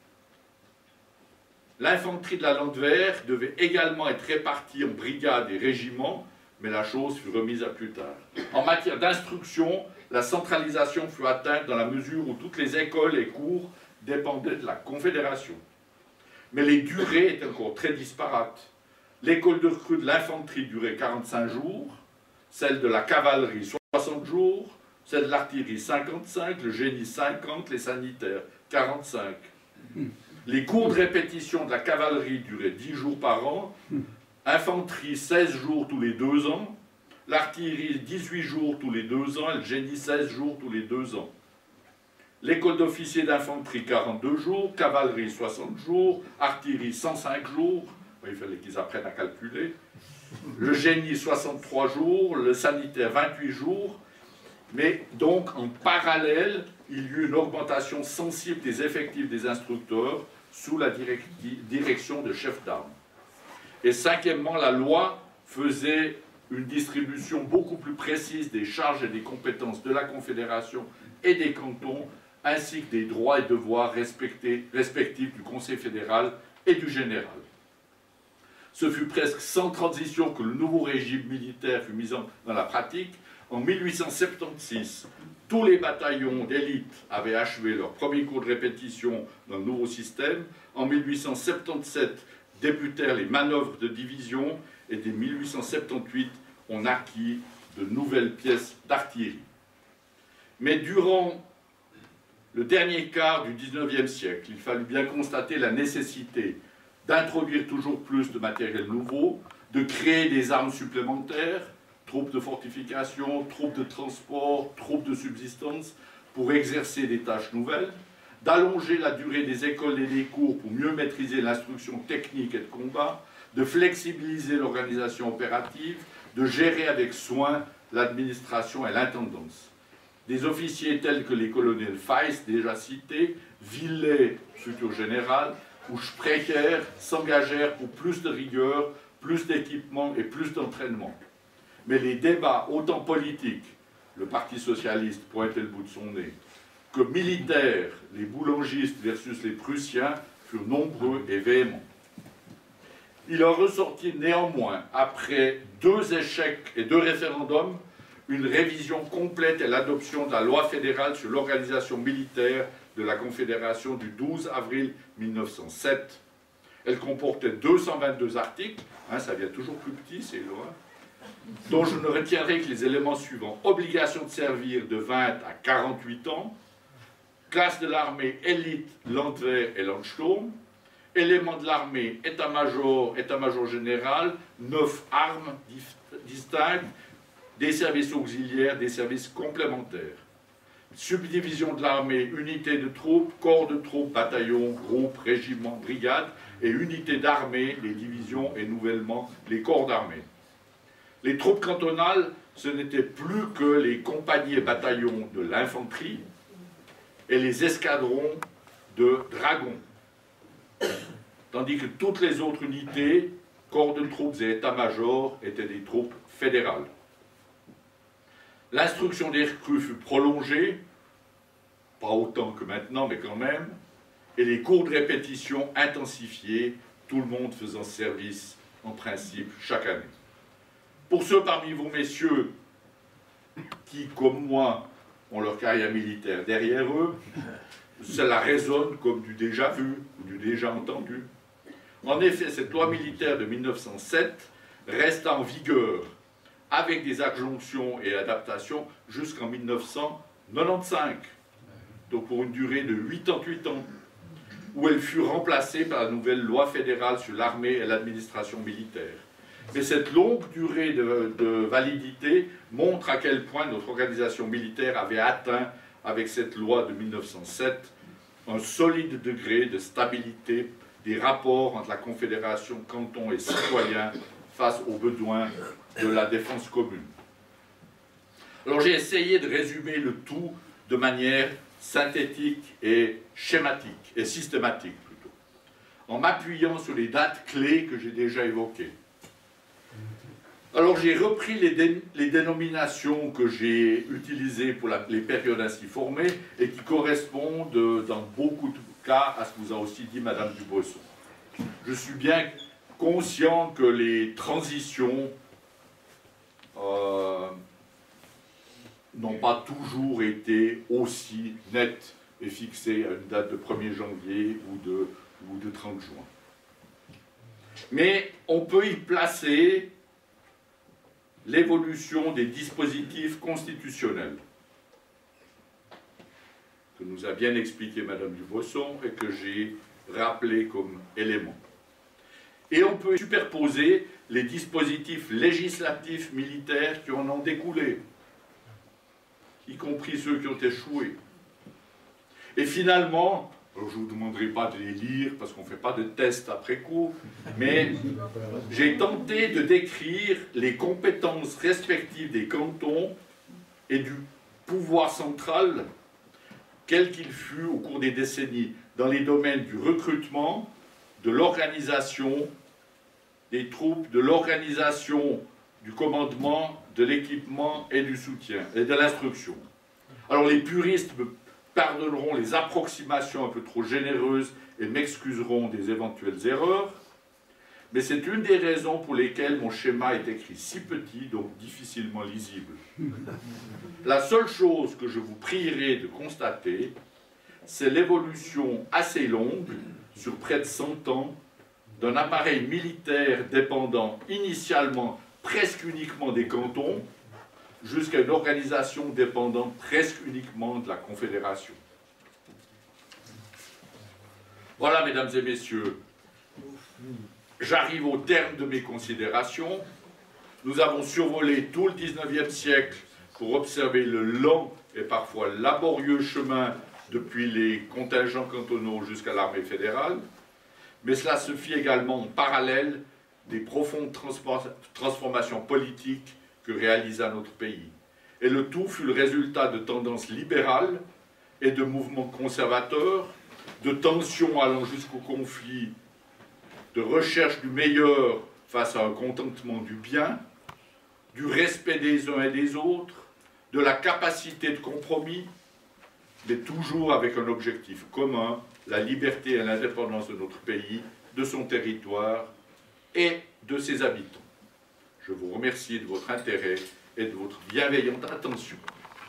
L'infanterie de la Landwehr devait également être répartie en brigades et régiments, mais la chose fut remise à plus tard. En matière d'instruction, la centralisation fut atteinte dans la mesure où toutes les écoles et cours dépendaient de la Confédération. Mais les durées étaient encore très disparates. L'école de recrue de l'infanterie durait quarante-cinq jours, celle de la cavalerie soixante jours, celle de l'artillerie cinquante-cinq, le génie cinquante, les sanitaires quarante-cinq. Les cours de répétition de la cavalerie duraient dix jours par an, infanterie seize jours tous les deux ans, l'artillerie dix-huit jours tous les deux ans et le génie seize jours tous les deux ans. L'école d'officiers d'infanterie quarante-deux jours, cavalerie soixante jours, artillerie cent cinq jours, il fallait qu'ils apprennent à calculer, le génie soixante-trois jours, le sanitaire vingt-huit jours, mais donc en parallèle, il y eut une augmentation sensible des effectifs des instructeurs sous la direction de chefs d'armes. Et cinquièmement, la loi faisait une distribution beaucoup plus précise des charges et des compétences de la Confédération et des cantons, ainsi que des droits et devoirs respectifs du Conseil fédéral et du général. Ce fut presque sans transition que le nouveau régime militaire fut mis en, dans la pratique. En mille huit cent soixante-seize, tous les bataillons d'élite avaient achevé leur premier cours de répétition dans le nouveau système. En mille huit cent soixante-dix-sept débutèrent les manœuvres de division et dès mille huit cent soixante-dix-huit, on acquit de nouvelles pièces d'artillerie. Mais durant le dernier quart du dix-neuvième siècle, il fallut bien constater la nécessité d'introduire toujours plus de matériel nouveau, de créer des armes supplémentaires, troupes de fortification, troupes de transport, troupes de subsistance, pour exercer des tâches nouvelles, d'allonger la durée des écoles et des cours pour mieux maîtriser l'instruction technique et de combat, de flexibiliser l'organisation opérative, de gérer avec soin l'administration et l'intendance. Des officiers tels que les colonels Feist, déjà cités, Villet, futur général, ou Sprecher s'engagèrent pour plus de rigueur, plus d'équipement et plus d'entraînement. Mais les débats, autant politiques, le Parti socialiste pointait le bout de son nez, que militaires, les boulangistes versus les Prussiens, furent nombreux et véhéments. Il en ressortit néanmoins, après deux échecs et deux référendums, une révision complète et l'adoption de la loi fédérale sur l'organisation militaire de la Confédération du douze avril mille neuf cent sept. Elle comportait deux cent vingt-deux articles, hein, ça vient toujours plus petit ces lois, dont je ne retiendrai que les éléments suivants. Obligation de servir de vingt à quarante-huit ans, classe de l'armée élite, Landwehr et Landsturm, éléments de l'armée, état-major, état-major général, neuf armes distinctes, des services auxiliaires, des services complémentaires. Subdivision de l'armée, unités de troupes, corps de troupes, bataillons, groupes, régiments, brigades, et unités d'armée, les divisions et nouvellement les corps d'armée. Les troupes cantonales, ce n'étaient plus que les compagnies et bataillons de l'infanterie et les escadrons de dragons. Tandis que toutes les autres unités, corps de troupes et état-major, étaient des troupes fédérales. L'instruction des recrues fut prolongée, pas autant que maintenant, mais quand même, et les cours de répétition intensifiés, tout le monde faisant service, en principe, chaque année. Pour ceux parmi vous, messieurs, qui, comme moi, ont leur carrière militaire derrière eux, cela résonne comme du déjà vu ou du déjà entendu. En effet, cette loi militaire de mille neuf cent sept resta en vigueur avec des adjonctions et adaptations jusqu'en mille neuf cent quatre-vingt-quinze, donc pour une durée de quatre-vingt-huit ans, où elle fut remplacée par la nouvelle loi fédérale sur l'armée et l'administration militaire. Mais cette longue durée de, de validité montre à quel point notre organisation militaire avait atteint, avec cette loi de mille neuf cent sept, un solide degré de stabilité des rapports entre la Confédération, cantons et citoyens face aux besoins de la défense commune. Alors j'ai essayé de résumer le tout de manière synthétique et schématique, et systématique plutôt, en m'appuyant sur les dates clés que j'ai déjà évoquées. Alors j'ai repris les, dé les dénominations que j'ai utilisées pour la, les périodes ainsi formées et qui correspondent euh, dans beaucoup de cas à ce que vous a aussi dit Madame Dubuisson. Je suis bien conscient que les transitions euh, n'ont pas toujours été aussi nettes et fixées à une date de premier janvier ou de, ou de trente juin. Mais on peut y placer l'évolution des dispositifs constitutionnels que nous a bien expliqué Madame Dubuisson et que j'ai rappelé comme élément. Et on peut superposer les dispositifs législatifs militaires qui en ont découlé, y compris ceux qui ont échoué. Et finalement, alors je ne vous demanderai pas de les lire parce qu'on ne fait pas de tests après coup, mais j'ai tenté de décrire les compétences respectives des cantons et du pouvoir central, quel qu'il fut au cours des décennies, dans les domaines du recrutement, de l'organisation des troupes, de l'organisation du commandement, de l'équipement et du soutien, et de l'instruction. Alors les puristes me pardonneront les approximations un peu trop généreuses et m'excuseront des éventuelles erreurs. Mais c'est une des raisons pour lesquelles mon schéma est écrit si petit, donc difficilement lisible. La seule chose que je vous prierai de constater, c'est l'évolution assez longue, sur près de cent ans, d'un appareil militaire dépendant initialement presque uniquement des cantons, jusqu'à une organisation dépendant presque uniquement de la Confédération. Voilà, mesdames et messieurs, j'arrive au terme de mes considérations. Nous avons survolé tout le dix-neuvième siècle pour observer le lent et parfois laborieux chemin depuis les contingents cantonaux jusqu'à l'armée fédérale, mais cela se fit également en parallèle des profondes transformations politiques que réalisa notre pays. Et le tout fut le résultat de tendances libérales et de mouvements conservateurs, de tensions allant jusqu'au conflit, de recherche du meilleur face à un contentement du bien, du respect des uns et des autres, de la capacité de compromis, mais toujours avec un objectif commun, la liberté et l'indépendance de notre pays, de son territoire et de ses habitants. Je vous remercie de votre intérêt et de votre bienveillante attention.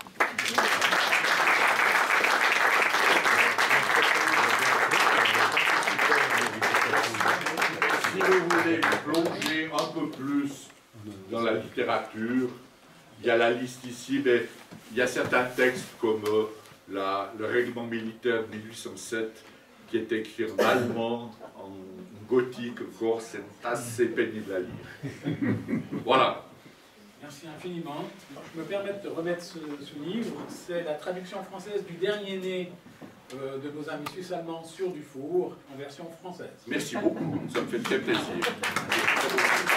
Si vous voulez plonger un peu plus dans la littérature, il y a la liste ici, mais il y a certains textes comme euh, la, le règlement militaire de mille huit cent sept qui est écrit en allemand, en gothique encore, c'est assez pénible à lire. Voilà. Merci infiniment. Je me permets de remettre ce, ce livre. C'est la traduction française du dernier né euh, de nos amis suisses-allemands sur Dufour, en version française. Merci beaucoup, ça me fait très plaisir.